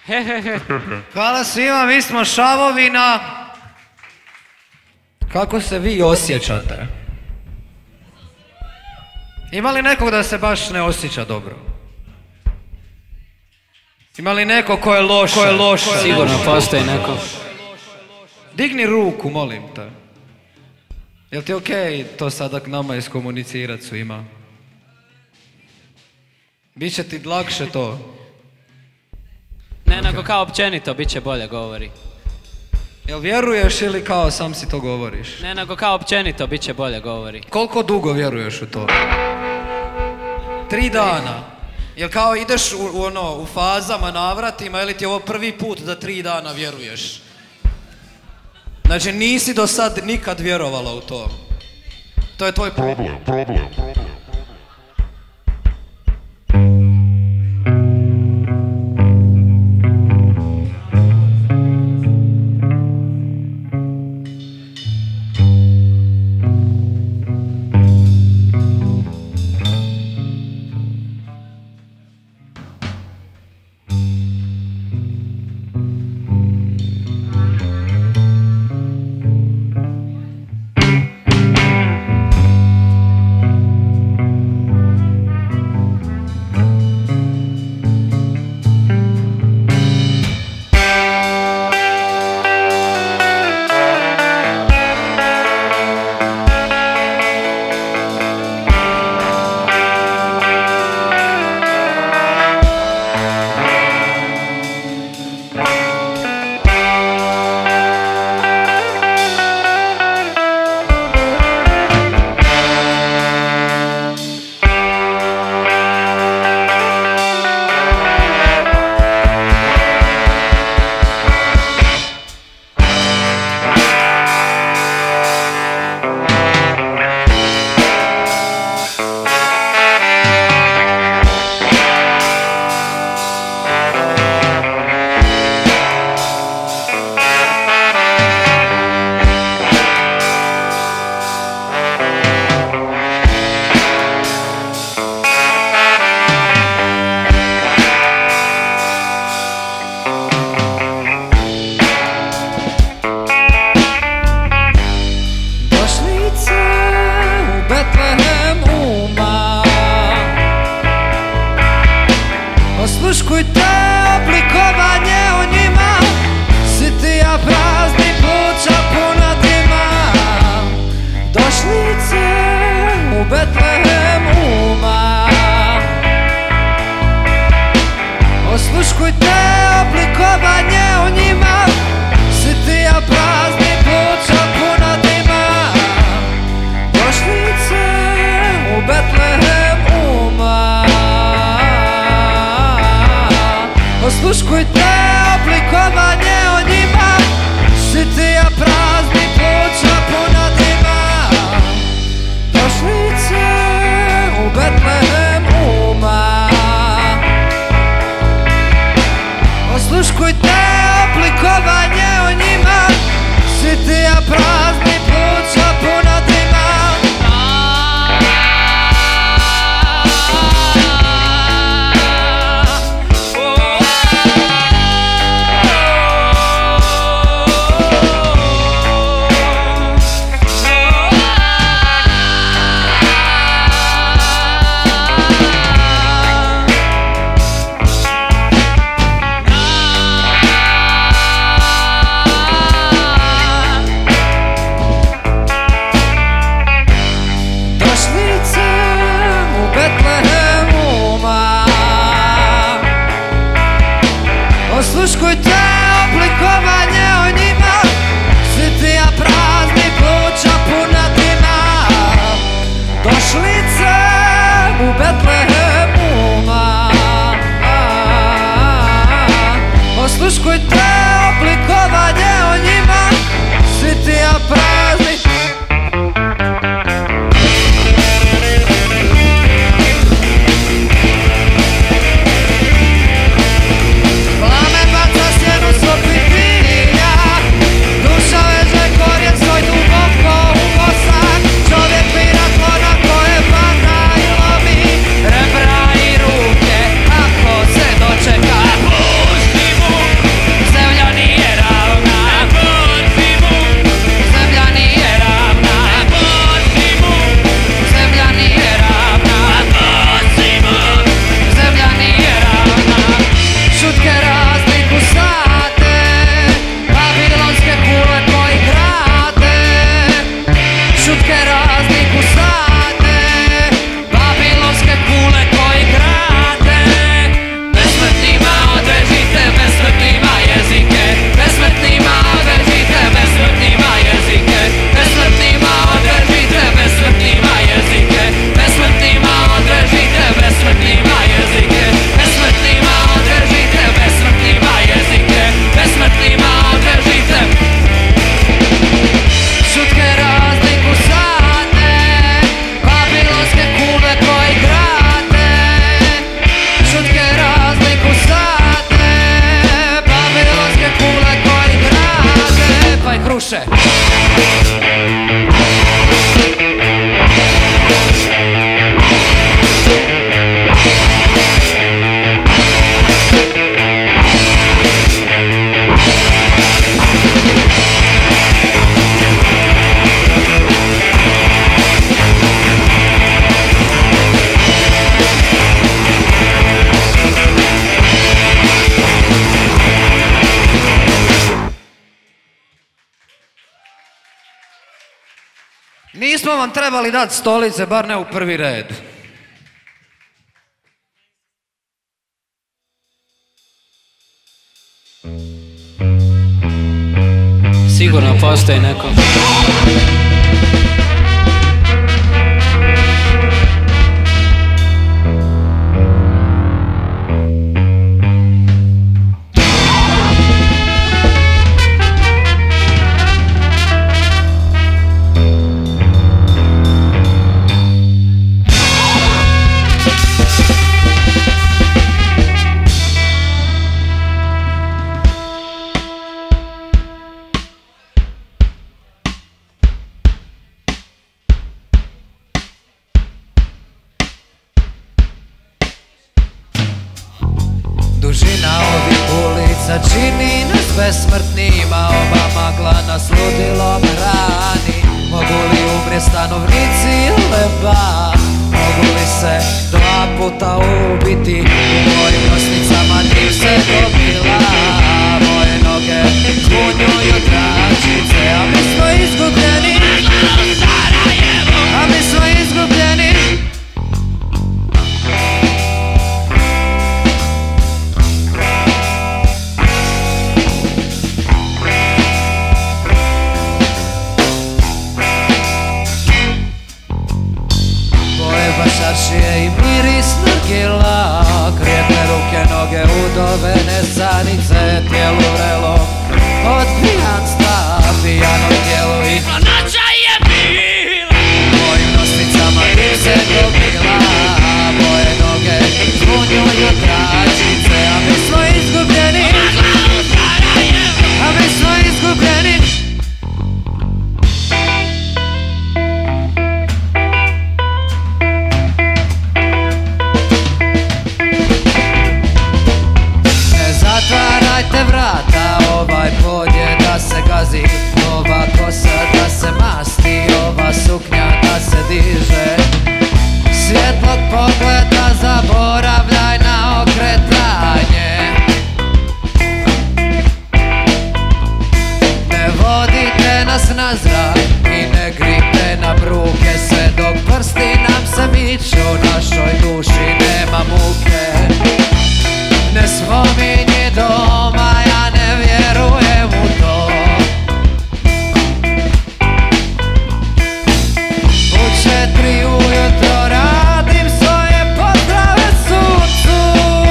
Hvala svima, mi smo Šavovina. Kako se vi osjećate? Ima li nekog da se baš ne osjeća dobro? Ima li neko ko je loš? Sigurno postoji neko. Digni ruku, molim te. Jel ti okej to sada k nama iskomunicirat svima? Biće ti lakše to? Ne, nego kao općenito, bit će bolje govori. Jel vjeruješ ili kao sam si to govoriš? Ne, nego kao općenito, bit će bolje govori. Koliko dugo vjeruješ u to? 3 dana. Jel kao ideš u fazama, navratima, ili ti je ovo prvi put da 3 dana vjeruješ? Znači nisi do sad nikad vjerovala u to. To je tvoj problem. Osluškujte oblikovanje u njima, sitija prazni pluća puna dima. Došlice u Betlehem uma. Osluškujte oblikovanje u njima, sitija prazni pluća puna dima. Došlice u Betlehem uma. Osluškujte oblikovanje o njima, sitija prazni pluća puna dima. Došlice u Betlehem uma. Osluškujte oblikovanje o njima, sitija prazni pluća puna dima. Osluškujte oblikovanje o njima, sitija prazni pluća puna dima. Došlice u Betlehem uma. Osluškujte oblikovanje o njima, sitija prazni. Plamen baca sjenu svog vitinja. prave razliku sate, babilonske kule koji grade, pa ih ruše. Nismo vam trebali dati stolice, bar ne u prvi red. Sigurno postoji neko. Dužina ovih ulica čini nas besmrtnima, ova magla nas ludilom hrani. Mogu li umrijet stanovnici leba? Mogu li se dva puta ubiti? U mojim nosnicama dim se dobila. Moje noge zbunjuju tračice, a mi smo izgubljeni. A mi smo izgubljeni. Bašaršije i miris nargila, krijetne ruke, noge, udovene sanice, tijelu vrelo od pijanstva, pijano tijelo i hladnoća je bila. Mojim nosnicama dim se dobila, moje noge zbunjuju tračice, a mi smo izgubljeni. A mi smo izgubljeni. Zatvarajte vrata, ovaj pod je da se gazi, ova kosa da se masti, ova suknja da se diže. Svjetlog pogleda zaboravljaj na okretanje. Ne vodite nas na zrak i ne grite na bruke, sve dok prsti nam se miču, našoj duši nema muke. Ne spominji doma, ja ne vjerujem u to. U 4 ujutro radim svoje pozdrave suncu.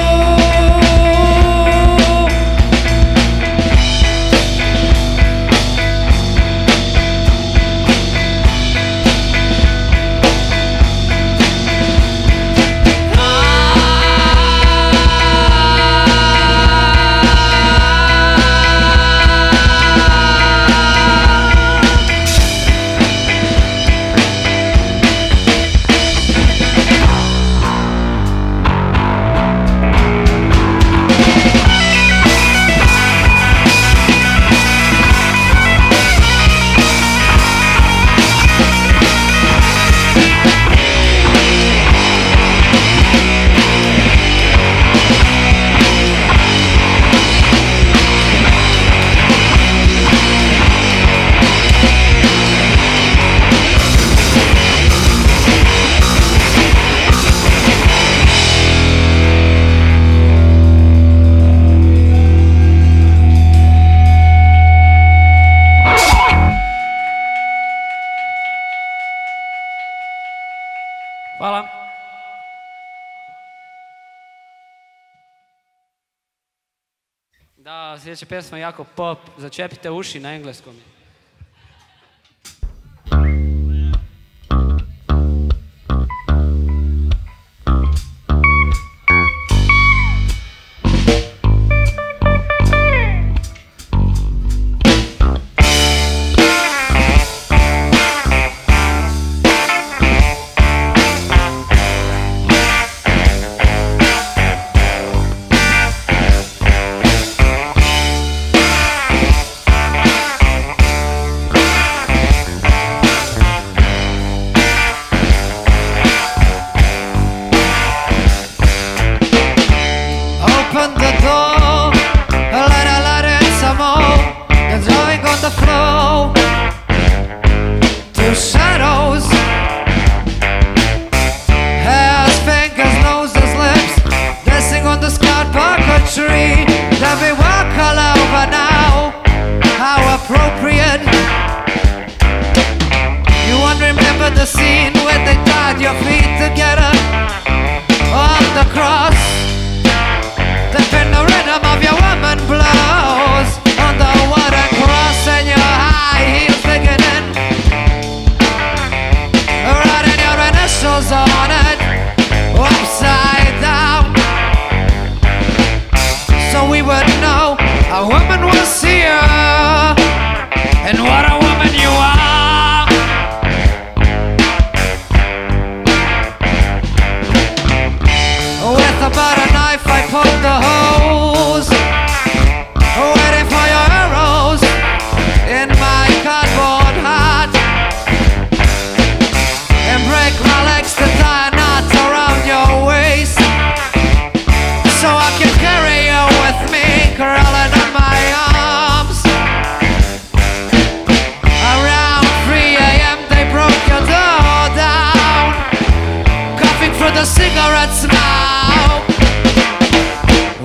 Hvala. Da, sljedeća pjesma je jako pop. Začepite uši na engleskom.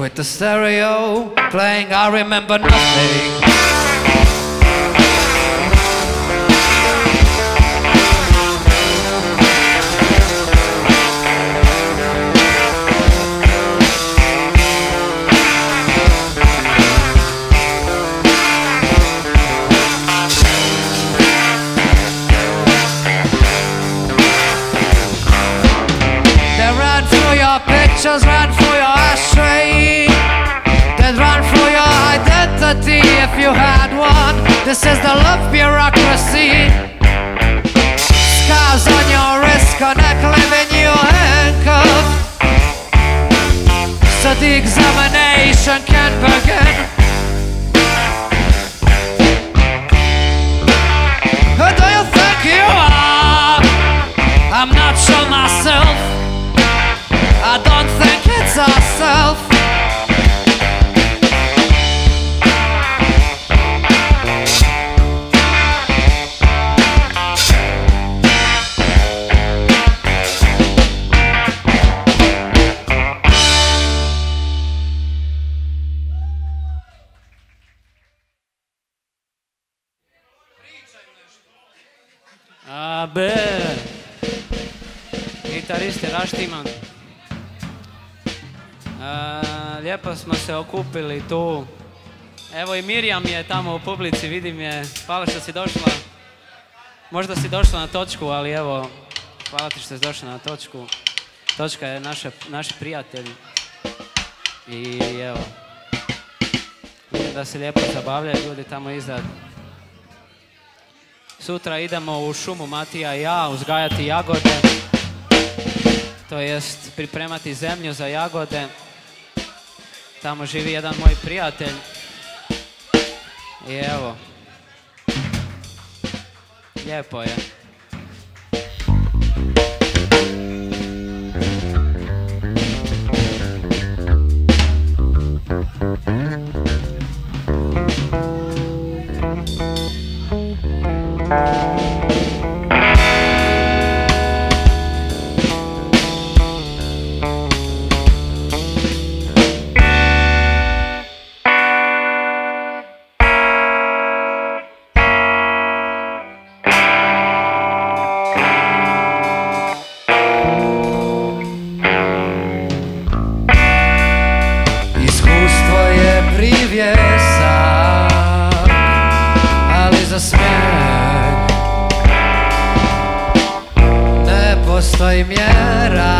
with the stereo playing I Remember Nothing. Pictures ran through your ashtray. They'd run through your identity if you had one. This is the love bureaucracy. Scars on your wrist, connect, leaving you handcuffed. So the examination can begin. Who do you think you are? I'm not sure myself. I don't think it's ourselves. Abe, gitarist je raštiman. Lijepo smo se okupili tu. Evo i Mirjam je tamo u publici, vidim je. Hvala što si došla. Možda si došla na točku, ali evo, hvala ti što si došla na točku. Točka je naš prijatelj. I evo, vidim da se lijepo zabavljaju ljudi tamo iza. Sutra idemo u šumu Matija i ja uzgajati jagode. To jest pripremati zemlju za jagode. Tamo živi jedan moj prijatelj. I evo. Lijepo je. Postoji mjera.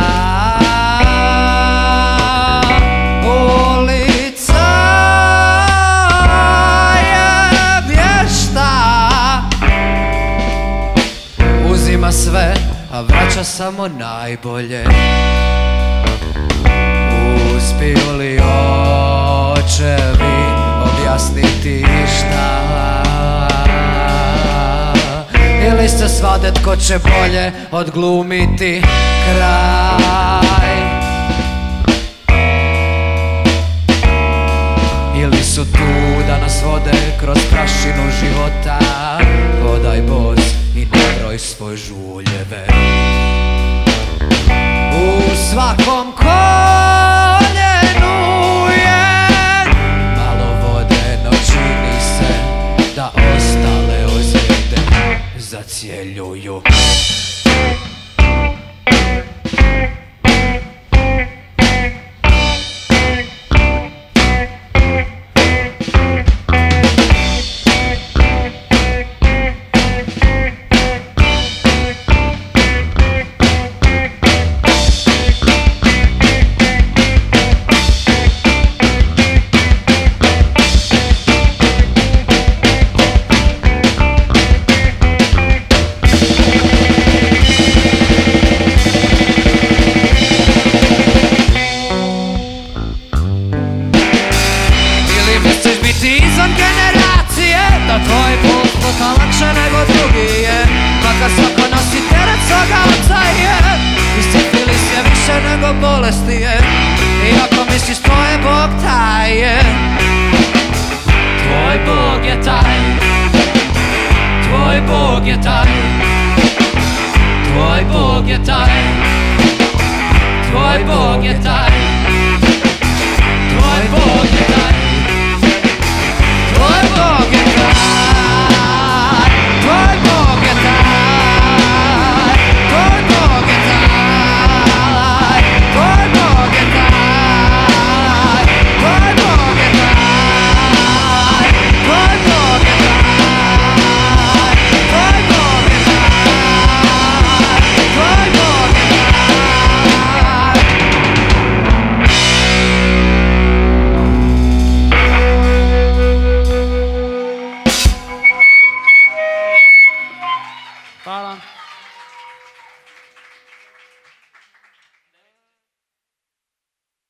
Ulica je vješta. Uzima sve, a vraća samo najbolje. Uspiju li očevi objasniti šta? Ili se svade tko će bolje odglumiti kraj? Ili su tu da nas vode kroz prašinu života? Hodaj boz i ne broj svoj žuljeve. U svakom koljenu je malo vode, no čini se da ostale ozljede zacjeljuju. Bolesti je,